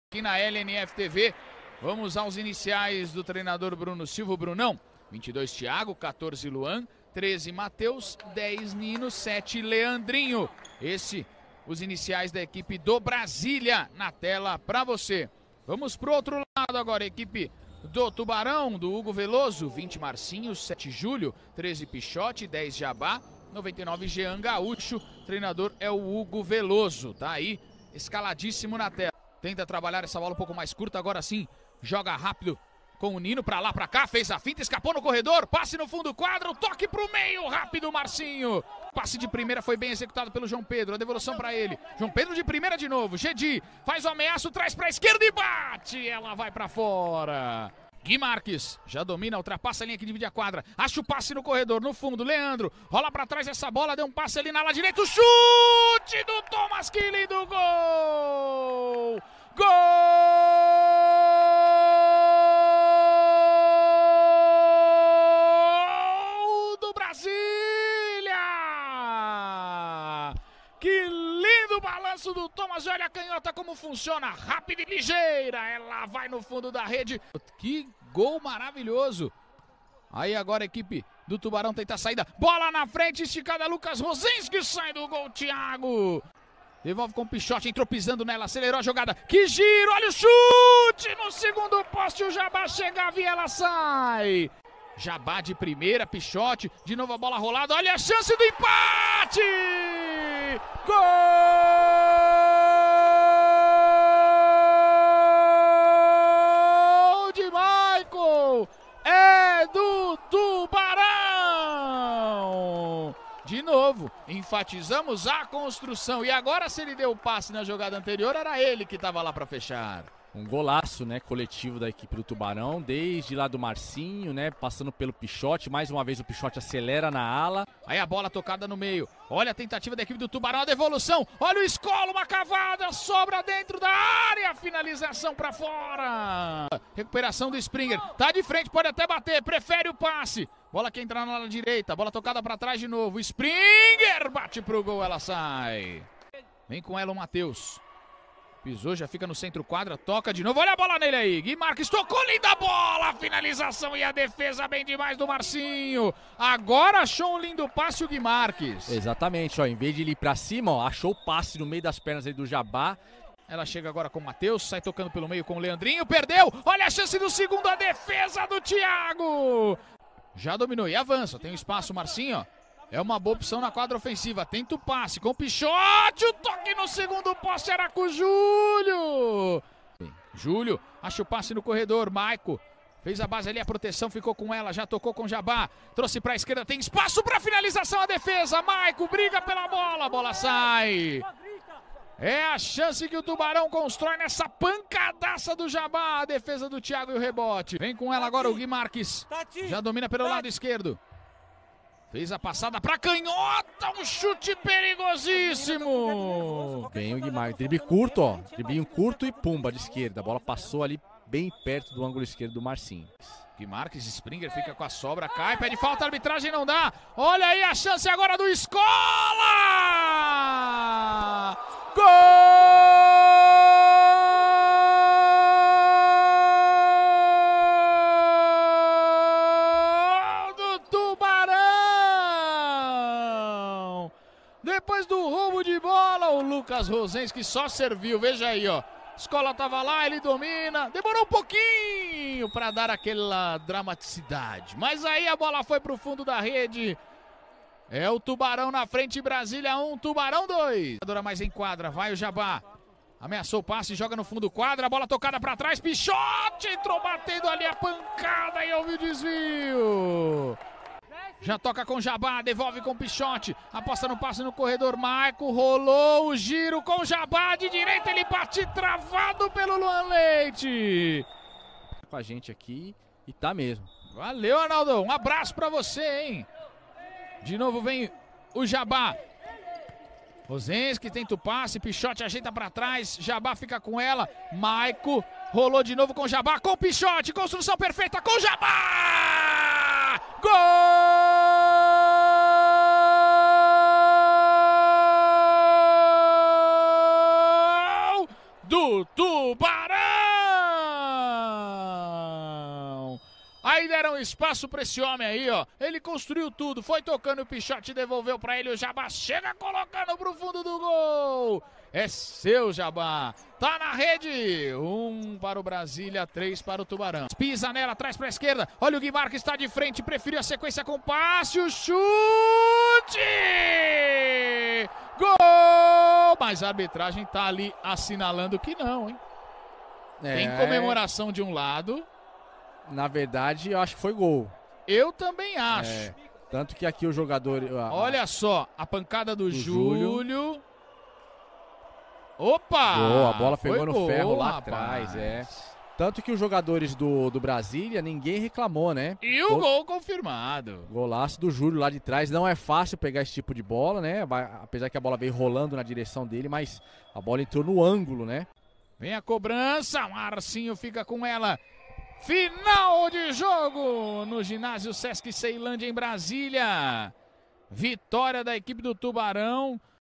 Aqui na LNF TV, vamos aos iniciais do treinador Bruno Silva. Brunão, 22 Thiago, 14 Luan, 13 Matheus, 10 Nino, 7 Leandrinho. Os iniciais da equipe do Brasília na tela para você. Vamos pro outro lado agora, equipe do Tubarão, do Hugo Veloso, 20 Marcinho, 7 Júlio, 13 Pichote, 10 Jabá, 99 Jean Gaúcho. Treinador é o Hugo Veloso, tá aí escaladíssimo na tela. Tenta trabalhar essa bola um pouco mais curta, agora sim, joga rápido com o Nino, pra lá, pra cá, fez a finta, escapou no corredor, passe no fundo do quadro, toque pro meio, rápido Marcinho. Passe de primeira foi bem executado pelo João Pedro, a devolução pra ele. João Pedro de primeira de novo, Gedi faz o ameaço, traz pra esquerda e bate, ela vai pra fora. Gui Marques já domina, ultrapassa a linha que divide a quadra, acha o passe no corredor, no fundo, Leandro, rola pra trás essa bola, deu um passe ali na ala direita, o chute do Thomas, que lindo gol! Gol do Brasília! Que lindo balanço do Thomas, olha a canhota como funciona, rápida e ligeira, ela vai no fundo da rede. Que gol maravilhoso! Aí agora a equipe do Tubarão tenta a saída, bola na frente, esticada, Lucas Rosens que sai do gol, Thiago. Devolve com o Pichote, entrou pisando nela, acelerou a jogada, que giro, olha o chute no segundo poste, o Jabá chegava e ela sai. Jabá de primeira, Pichote, de novo a bola rolada, olha a chance do empate! Gol de Michael! É do Tubarão! De novo, enfatizamos a construção. E agora, se ele deu o passe na jogada anterior, era ele que estava lá para fechar. Um golaço, né, coletivo da equipe do Tubarão, desde lá do Marcinho, né, passando pelo Pichote. Mais uma vez o Pichote acelera na ala. Aí a bola tocada no meio. Olha a tentativa da equipe do Tubarão, a devolução. Olha o Escola, uma cavada, sobra dentro da área. Finalização para fora. Recuperação do Springer. Tá de frente, pode até bater, prefere o passe. Bola que entra na ala direita, bola tocada para trás de novo. Springer bate pro gol, ela sai. Vem com ela o Matheus. Pisou, já fica no centro quadra, toca de novo, olha a bola nele aí, Gui Marques tocou, linda bola, a finalização e a defesa bem demais do Marcinho. Agora achou um lindo passe o Gui Marques. Exatamente, ó, em vez de ele ir pra cima, ó, achou o passe no meio das pernas aí do Jabá. Ela chega agora com o Matheus, sai tocando pelo meio com o Leandrinho, perdeu, olha a chance do segundo, a defesa do Thiago. Já dominou e avança, tem um espaço Marcinho, ó. É uma boa opção na quadra ofensiva. Tenta o passe com o Pichote. O toque no segundo poste era com o Júlio. Júlio acha o passe no corredor. Maico fez a base ali, a proteção ficou com ela. Já tocou com o Jabá. Trouxe para a esquerda. Tem espaço para finalização. A defesa. Maico briga pela bola. A bola sai. É a chance que o Tubarão constrói nessa pancadaça do Jabá. A defesa do Thiago e o rebote. Vem com ela agora o Gui Marques. Já domina pelo lado esquerdo. Fez a passada pra canhota, um chute perigosíssimo. Bem o Guimarães, drible curto, ó. Driblinho curto e pumba de esquerda. A bola passou ali bem perto do ângulo esquerdo do Marcinho. Guimarães, Springer fica com a sobra, cai, pede falta, a arbitragem não dá. Olha aí a chance agora do Escola! Gol! Depois do roubo de bola, o Lucas Rosens que só serviu, veja aí, ó. Escola tava lá, ele domina, demorou um pouquinho para dar aquela dramaticidade. Mas aí a bola foi pro fundo da rede. É o Tubarão na frente, Brasília 1, Tubarão 2. Agora mais em quadra, vai o Jabá. Ameaçou o passe, joga no fundo do quadra, a bola tocada para trás, Pichote entrou batendo ali a pancada e houve o desvio. Já toca com Jabá, devolve com Pichote, aposta no passe no corredor, Maico rolou o giro com Jabá, de direita ele bate travado pelo Luan Leite. Com a gente aqui e tá mesmo. Valeu, Arnaldo, um abraço pra você, hein. De novo vem o Jabá. Rosens que tenta o passe, Pichote ajeita pra trás, Jabá fica com ela, Maico rolou de novo com Jabá, com Pichote, construção perfeita com Jabá! Gol do Tubarão! Aí deram espaço pra esse homem aí, ó. Ele construiu tudo, foi tocando o Pichote, devolveu pra ele, o Jabá chega colocando pro fundo do gol. É seu, Jabá. Tá na rede. 1 para o Brasília, 3 para o Tubarão. Pisa nela, traz pra esquerda. Olha o Guimar que está de frente, preferiu a sequência com passe, o chute! Gol! Mas a arbitragem tá ali assinalando que não, hein? Tem comemoração de um lado. Na verdade, eu acho que foi gol. Eu também acho. Tanto que aqui o jogador... Olha só, a pancada do Júlio. Opa! Gol, a bola pegou no gol, ferro lá rapaz. atrás, Tanto que os jogadores do Brasília, ninguém reclamou, né? E o gol confirmado. Golaço do Júlio lá de trás. Não é fácil pegar esse tipo de bola, né? Apesar que a bola veio rolando na direção dele, mas a bola entrou no ângulo, né? Vem a cobrança, Marcinho fica com ela. Final de jogo no ginásio Sesc Ceilândia em Brasília. Vitória da equipe do Tubarão.